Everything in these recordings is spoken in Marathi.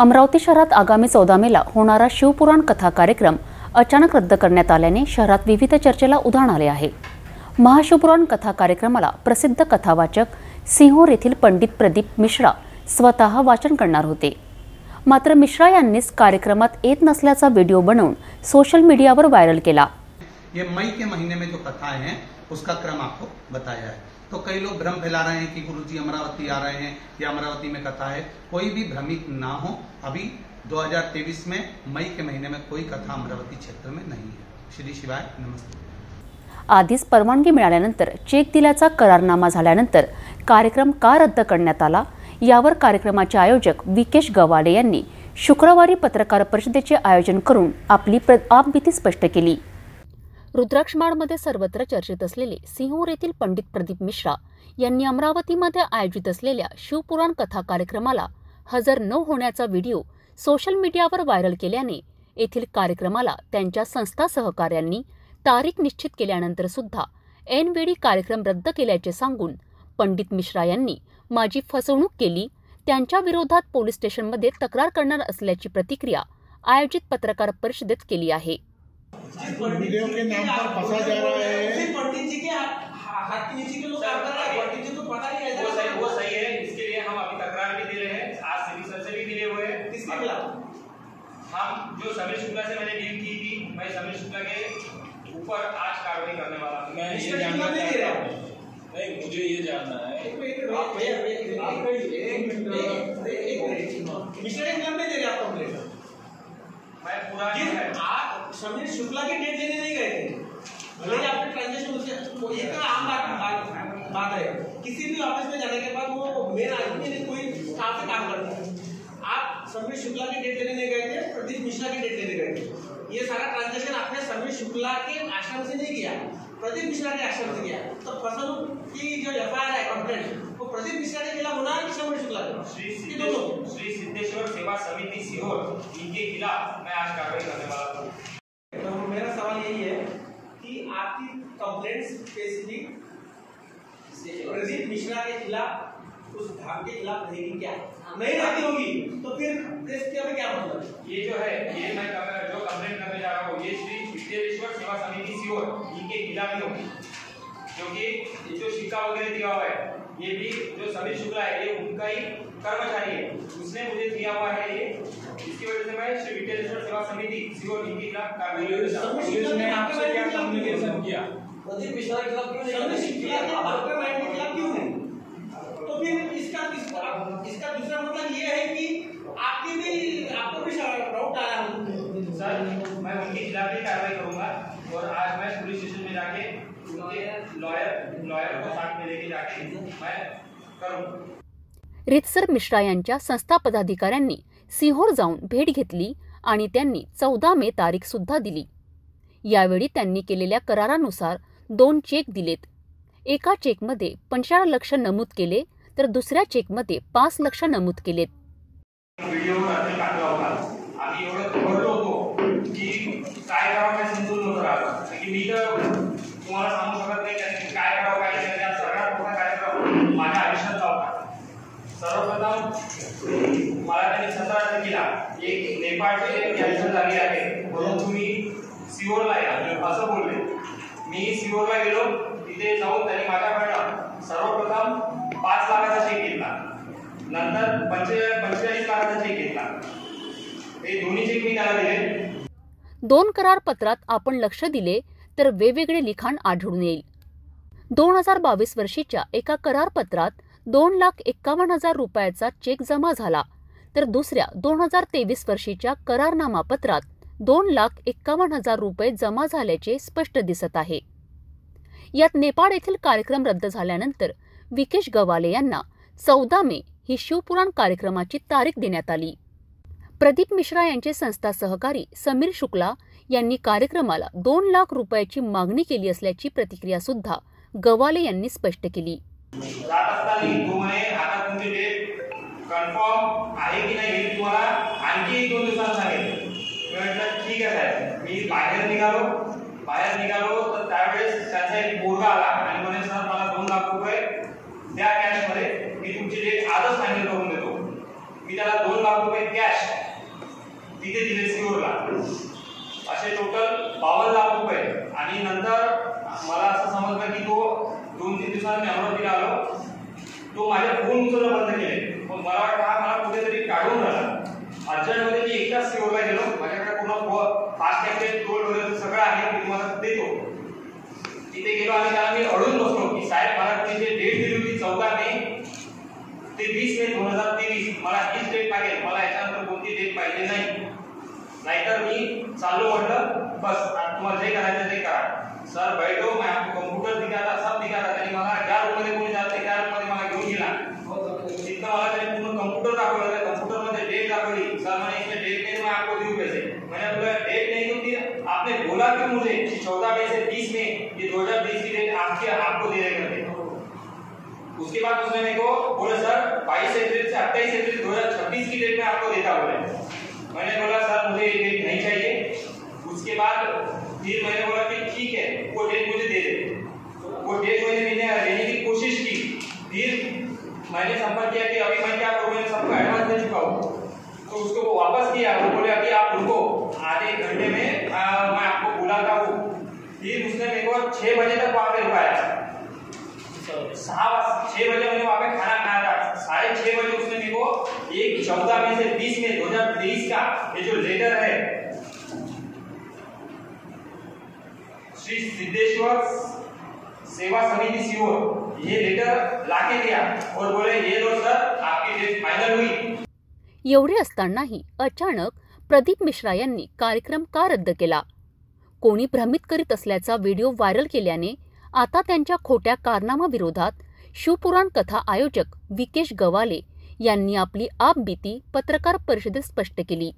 अमरावती शहरात आगामी 14 मेला होणारा शिवपुराण कथा कार्यक्रम अचानक रद्द करण्यात आल्याने शहरात विविध चर्चेला उधाण आले आहे। महाशिवपुराण कथा कार्यक्रमाला प्रसिद्ध कथावाचक सिंहोर येथील पंडित प्रदीप मिश्रा स्वतः वाचन करणार होते। मात्र मिश्रा यांनीच कार्यक्रमात येत नसल्याचा व्हिडिओ बनवून सोशल मीडियावर व्हायरल केला। ये मई के महीने में जो कथाएं हैं उसका क्रम आपको बताया है। तो कई लोग भ्रम फैला रहे हैं कि गुरुजी अमरावती आ रहे हैं या अमरावती में कथा है। कोई भी भ्रमित ना हो। अभी 2023 में मई के महीने में कोई कथा अमरावती क्षेत्र में नहीं है। श्री शिवाय नमस्ते। आधीच परवानगी मिळाल्यानंतर चेक दिल्याचा करारनामा झाल्यानंतर कार्यक्रम का रद्द करण्यात आला यावर कार्यक्रमाचे आयोजक विकेश गवाले यांनी शुक्रवारी पत्रकार परिषदेचे आयोजन करून आपली आपबीती स्पष्ट केली। रुद्राक्षमाळमध्ये सर्वत्र चर्चेत असलेले सिंहोर येथील पंडित प्रदीप मिश्रा यांनी अमरावतीमध्ये आयोजित असलेल्या शिवपुराण कथा कार्यक्रमाला हजर न होण्याचा व्हिडिओ सोशल मीडियावर व्हायरल केल्याने येथील कार्यक्रमाला त्यांच्या संस्था सहकाऱ्यांनी तारीख निश्चित केल्यानंतर सुद्धा ऐनवेळी कार्यक्रम रद्द केल्याचे सांगून पंडित मिश्रा यांनी माझी फसवणूक केली, त्यांच्या विरोधात पोलीस स्टेशनमध्ये तक्रार करणार असल्याची प्रतिक्रिया आयोजित पत्रकार परिषदेत केली आहे। वीडियो के नाम पर फंसा जा रहा है। पंडित जी के हाथ के नीचे के लोग काम कर रहे हैं। पंडित जी को पता नहीं है। वो सही है। इसके लिए हम अभी तकरार भी दे रहे हैं। आज सिविल सर्जन से भी मिले हुए हैं। किसके खिलाफ? हम जो समीर शुक्ला से मैंने डील की थी, मैं समीर शुक्ला के ऊपर आज कार्रवाई करने वाला हूं। मैं ये जानना चाहता हूं। नहीं, मुझे ये जानना है। एक मिनट मिस्टर एक लंबे दे रहे आप कंप्लेंट। मैं पूरा आप समीर शुक्ला की डेट देने नहीं गए थे। भले ही आपने ट्रांजेक्शन उससे ये तो आम बात है। किसी भी ऑफिस में जाने के बाद वो मेन आदमी ने कोई काम से काम करता है। आप समीर शुक्ला की डेट देने नहीं गए थे, प्रदीप मिश्रा की डेट देने गए थे। ये सारा ट्रांजेक्शन आपने समीर शुक्ला के आश्रम से नहीं किया, प्रदीप मिश्रा के आश्रम से किया। तो फसलू की जो एफआईआर है कंप्लेंट वो प्रदीप मिश्रा के खिलाफ होना है कि समीर शुक्ला के? श्री सिद्धेश्वर सेवा समिति सीहोर इनके खिलाफ मैं आज कार्रवाई करने वाला हूँ। तो मेरा सवाल यही है कि आपकी कंप्लेंट स्पेसिफिक प्रदीप मिश्रा के खिलाफ उस धाम के खिलाफ रहेगी क्या? नहीं रहती होगी तो फिर केस के अभी क्या मतलब? ये जो है ये मैं जो कंप्लेंट करने जा रहा हूँ ये श्री सिद्धेश्वर सेवा समिति सीहोर इनके खिलाफ ही होगी, क्योंकि ये जो सिक्का वगैरह दिया हुआ है ये भी जो समीर शुक्ला है ये उनका ही कर्मचारी है, उसने मुझे दिया हुआ है ये। इसकी वजह से मैं श्री विद्याधीश्वर सेवा समिति सीहोर इनके खिलाफ कार्रवाई करूंगा। ने आपसे क्या कम्युनिकेशन किया? प्रदीप मिश्रा के खिलाफ क्यों नहीं? समीर शुक्ला के आपके माइंड के खिलाफ क्यों नहीं? तो फिर इसका दूसरा मतलब ये है कि आपको भी डाउट आया। सर मैं उनके खिलाफ भी कार्रवाई करूंगा और आज मैं पुलिस स्टेशन में जाके उनके लॉयर को साथ में लेके जाके मैं करूंगा। रितसर मिश्रा यांच्या संस्था पदाधिकाऱ्यांनी सिंहोर जाऊन भेट घेतली आणि त्यांनी 14 मे तारीख सुद्धा दिली। यावेळी त्यांनी केलेल्या करारानुसार 2 चेक दिलेत। एका चेकमध्ये 15 लाख नमूद केले तर दुसऱ्या चेकमध्ये 5 लाख नमूद केलेत। व्हिडिओ टाकला होता। आधी एवढं बोललो होतो की काय करावं काय समजून नव्हतं राहिलं की मी तर तुम्हाला सांगू शकत नाही की काय करावं काय नाही। त्या सगळ्यात मोठा कार्यक्रम माझ्या आयुष्यातला होता। सर्वप्रथम मला त्यांनी 17 तारखेला एक नेपाळचे कॅन्सर झाली आहे म्हणून तुम्ही सिओरला या असं बोलले। मी सिओरला गेलो, तिथे जाऊन त्यांनी माझ्याकडनं सर्वप्रथम 5 लाखाचा चेक घेतला, नंतर 45 लाखाचा चेक घेतला। हे दोन्ही चेक मी त्याला दिले। 2 करारपत्रात आपण लक्ष दिले तर वेगवेगळे लिखाण आढळून येईल। 2022 वर्षीच्या एका करारपत्रात 2,51,000 रुपयाचा चेक जमा झाला तर दुसऱ्या 2023 वर्षीच्या करारनामा पत्रात 2,51,000 रुपये जमा झाल्याचे स्पष्ट दिसत आहे। यात नेपाळ येथील कार्यक्रम रद्द झाल्यानंतर विकेश गवाले यांना 14 मे ही शिवपुराण कार्यक्रमाची तारीख देण्यात आली। प्रदीप मिश्रा यांचे संस्था सहकारी समीर शुक्ला यांनी कार्यक्रमाला 2 लाख रुपयाची मागणी केली असल्याची प्रतिक्रिया सुद्धा गवाले यांनी स्पष्ट केली। आता तुमची डेट कन्फर्म आहे की नाही हे तुम्हाला आणखी 2 दिवसांत सांगेल। म्हटलं ठीक आहे साहेब। मी बाहेर निघालो तर त्यावेळेस त्यांचा एक पोरगा आला आणि म्हणे सर मला 2 लाख रुपये द्या कॅश मध्ये, मी तुमची डेट आजच फायनल करून देतो। मी त्याला 2 लाख रुपये कॅश तिथे दिले सिओरला असे टोटल 52 लाख रुपये. आणि नंतर मला असं समजलं की तो 2-3 दिवसांनी अमरावतीला आलो, तो माझ्या फोन उचलणं बंद केले. पण मला वाटतं हा मला कुठेतरी काढून राहिला. अर्जंटमध्ये मी एकटाच सिओरला गेलो. माझ्याकडे पूर्ण फास्टॅग टोल वगैरे सगळं आहे, मी तुम्हाला देतो. तिथे गेलो आणि त्याला मी अडून बसलो की साहेब मला तुम्ही जे डेट दिली होती 14 मे ते 20 मे 2023 मला हीच डेट पाहिजे, मला याच्यानंतर कोणती डेट पाहिजे नाही, नाहीतर मी चालू म्हटलं बस तुम्हाला जे करायचं ते करा. सर बैठो, मैं आपको कंप्यूटर दिखाता, सब दिखाता. त्यांनी मला ज्या रूममध्ये कोणी जाते त्या रूममध्ये मला घेऊन गेला. तिथं मला त्यांनी पूर्ण कंप्यूटर दाखवलं. कंप्यूटरमध्ये डेट दाखवली. सर मैंने इसमें डेट नहीं, मैं आपको दूं पैसे. मैंने बोला डेट नहीं दूंगी, आपने बोला क्यों मुझे 14 मई से 20 में ये 2020 की डेट आपको दे देंगे. उसके बाद उसने मेरे को बोला सर 22 अप्रैल से 28 अप्रैल 2026 की डेट में आपको देता बोले. मैंने बोला सर मुझे ये डेट नहीं चाहिए. उसके बाद फिर मैंने बोला कि ठीक है वो डेट मुझे दे दे. वो डेट मैंने लेने की कोशिश की. फिर मैंने संपर्क किया कि अभी मैं क्या करूँ, मैंने सबको एडवांस दे चुका हूँ. तो उसको वो वापस किया. वो बोले अभी आप रुको, आधे घंटे में मैं आपको बुलाता हूँ. फिर उसने मेरे को 6 बजे तक वहाँ पे रुकाया. 6 बजे मैंने वहाँ पे खाना खाया था. 6:30 बजे उसने मेरे को 14 मई से 20 में 2023 का ये जो लेटर है श्री सिद्धेश्वर सेवा समिति सीओर, ये लेटर लाके दिया और बोले ये लो सर आपकी डेट फाइनल हुई. एवढे असतानाही अचानक प्रदीप मिश्रा यांनी कार्यक्रम का रद्द केला? कोणी भ्रमित करीत असल्याचा व्हिडिओ व्हायरल केल्याने आता त्यांच्या खोट्या कारनामाविरोधात शिवपुराण कथा आयोजक विकेश गवाले यांनी आपली आपबीती पत्रकार परिषदेत स्पष्ट केली.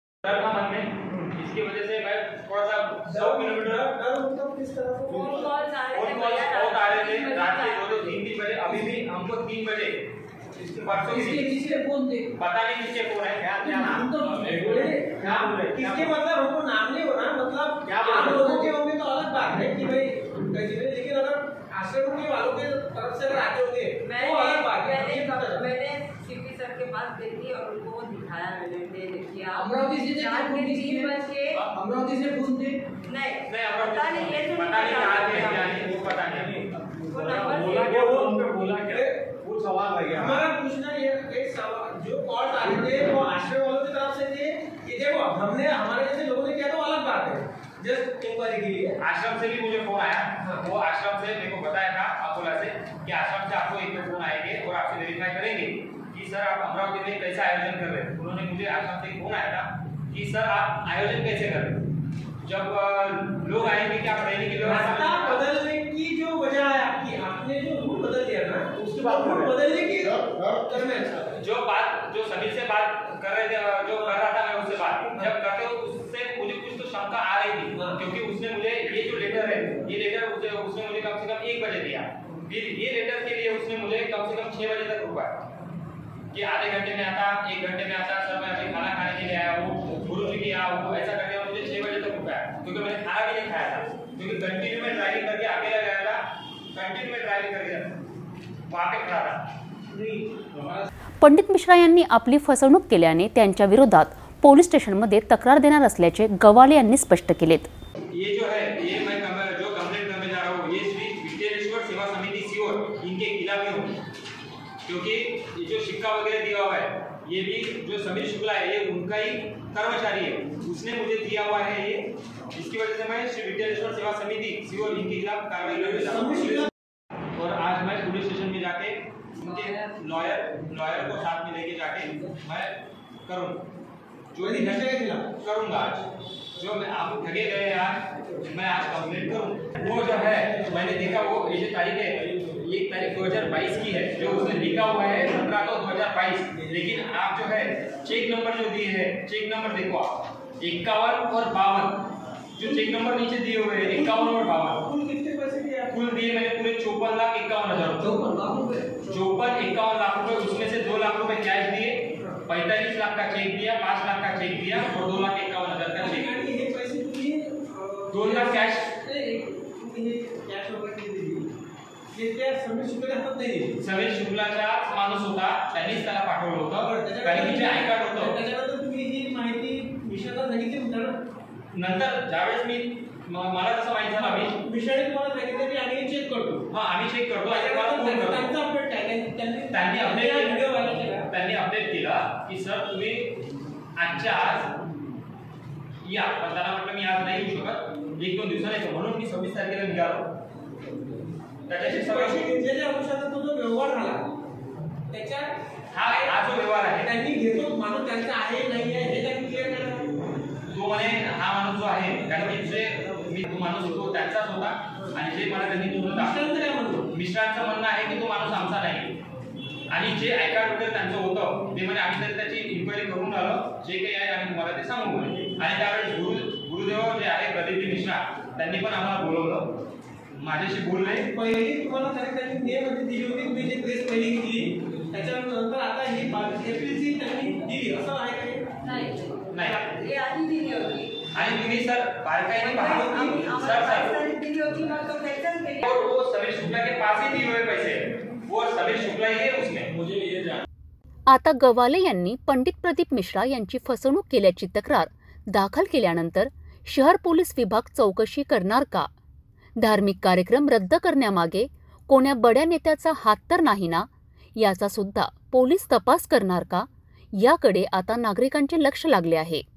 इसकी वजह से मैं थोड़ा सा 100 किलोमीटर फोन कॉल आ रहे थे रात के 2-3 बजे. अभी भी हमको 3 बजे परसों किसके फोन थे, पता नहीं किसके फोन है. क्या नाम तो बोले क्या बोले किसके, मतलब हमको नाम नहीं होना, मतलब क्या आप लोगों के होंगे तो अलग बात है कि भाई लेकिन अगर आश्रम के वालों के तरफ से अगर आते होंगे वो अलग बात है. मैंने सीपी सर के पास देखी और उनको वो दिखाया. मैंने देखी अमरावती से अमरावती से फोन थे नहीं पता नहीं ये पता नहीं वो पता नहीं वो नंबर बोला क्या वो सवाल है. हमारा पूछना ये एक सवाल, जो कॉल आ रहे थे वो आश्रम वालों की तरफ से थे. ये देखो हमने हमारे जैसे लोगों ने किया तो अलग बात है, जस्ट इंक्वायरी के लिए. आश्रम से भी मुझे फोन आया. वो आश्रम से मेरे को बताया था अकोला से कि आश्रम से आपको एक फोन आएंगे और आपसे वेरीफाई करेंगे कि सर आप अमरावती में कैसा आयोजन कर रहे हैं. उन्होंने मुझे आश्रम से फोन आया था कि सर आप आयोजन कैसे कर रहे हैं. जब लोग आएंगे कि आप रहने की व्यवस्था बदलने की जो वजह है आपकी, आपने जो रूल बदल दिया ना उसके बाद बदलने की जो सभी से बात कर रहे थे, जो कर रहा था मैं उससे बात जब करते हो उससे मुझे कुछ तो शंका आ रही थी. क्योंकि उसने मुझे ये जो लेटर है ये लेटर उसने मुझे कम से कम 1 बजे दिया. फिर ये लेटर के लिए उसने मुझे कम से कम 6 बजे तक रुका कि आधे घंटे में आता, 1 घंटे में आता. सर मैं अभी खाना खाने के लिए आया हूँ, गुरु जी की आया हूँ, ऐसा करके मुझे 6 बजे तक रुकाया. क्योंकि मैंने खाना भी नहीं खाया था, क्योंकि कंटिन्यू में ड्राइविंग करके अकेला गया था. कंटिन्यू में ड्राइविंग करके वहाँ पे खड़ा था. पंडित मिश्रा यांनी आपली फसवणूक केल्याने त्यांच्या विरोधात पोलीस स्टेशनमध्ये तक्रार देणार असल्याचे गवाले यांनी स्पष्ट केलेत. ये जो है ये मैं जो कंप्लेंट करने जा रहा हूँ ये श्री विद्यालेश्वर सेवा समिति सीओर इनके खिलाफ ही हूँ. क्योंकि ये जो सिक्का वगैरह दिया हुआ है ये भी जो समीर शुक्ला है ये उनका ही कर्मचारी है, उसने मुझे दिया हुआ है ये. इसकी वजह से मैं श्री विद्यालेश्वर सेवा समिति सीओर इनके खिलाफ कार्रवाई करने जा रहा हूँ. और आज मैं पुलिस स्टेशन में जाके उनके लॉयर को साथ में लेके जाके मैं करूँ जो भी करूँगा. आज जो मैं आप ठगे गए आज मैं आज कंप्लेंट करूँ. वो जो है मैंने देखा वो ये जो तारीख है 1 तारीख 2022 की है, जो उसने लिखा हुआ है 17/9/2022. लेकिन आप जो है चेक नंबर जो दिए हैं, चेक नंबर देखो आप 51 और 52 जो चेक नंबर नीचे दिए हुए हैं 51 और 52 कुल कितने पैसे दिए? कुल दिए मैंने पूरे 54,51,000 रुपए. 54,51 लाख रुपए. उसमें से 2 लाख रुपए कैश दिए, 45 लाख का चेक दिया, 5 लाख का चेक दिया और 2,51,000 का चेक. 2 लाख कैश समीर शुक्लाचा माणूस होता, त्यांनीच त्याला पाठवलं होतं. बँकेचे आय कार्ड होतं. त्याच्यानंतर तुम्ही ही माहिती ना. नंतर ज्यावेळेस मला कसं माहित झालं आम्ही विषयाने तुम्हाला सांगितलं की आम्ही चेक करतो. आम्ही चेक करतो आणि मला फोन करतो. त्यांचा अपडेट काय त्यांनी अपडेट व्हिडिओ व्हायरल केला. त्यांनी अपडेट केला की सर तुम्ही आजच्या आज या, पण त्यांना म्हटलं मी आज नाही येऊ शकत, 1-2 दिवसांनी येतो. म्हणून मी 26 तारखेला निघालो. त्याच्याशी पैसे घेतलेल्या अनुसार तो जो व्यवहार झाला त्याच्यात हा जो व्यवहार आहे त्यांनी घेतो माणूस त्यांचा आहे नाही आहे हे त्यांनी क्लिअर करा. तो म्हणे हा माणूस जो आहे कारण की जे मी तो माणूस तो त्यांचाच होता आणि जे मला त्यांनी मिस्टरांचं काय म्हणतो? मिस्टरांचं म्हणणं आहे की तो माणूस आमचा नाही आणि जे आयकार्ड वगैरे त्यांचं होतं ते म्हणे आम्ही तरी त्याची इन्क्वायरी करून आलो, जे काही आहे आम्ही तुम्हाला ते सांगू म्हणे. आणि त्यावेळेस गुरुदेव जे आहे प्रदीप मिश्रा त्यांनी पण आम्हाला बोलवलं, माझ्याशी बोलले. पहिली तुम्हाला त्यांनी मे मध्ये दिली होती, तुम्ही जी प्रेस पहिली घेतली त्याच्यानंतर आता ही एप्रिलची त्यांनी दिली असं आहे नाही हे आधी दिली होती आणि तुम्ही सर बारकाईने पहा सर दिली होती मग तो कैंसिल केली. और वो समीर शुक्ला के पास ही दिए हुए पैसे, वो समीर शुक्ला ही है उसमें. मुझे ये जान. आता गवाले यांनी पंडित प्रदीप मिश्रा यांची फसवणूक केल्याची तक्रार दाखल केल्यानंतर शहर पोलीस विभाग चौकशी करणार का? धार्मिक कार्यक्रम रद्द करण्यामागे कोण्या बड्या नेत्याचा हात तर नाही ना, याचा सुद्धा पोलीस तपास करणार का? याकडे आता नागरिकांचे लक्ष लागले आहे.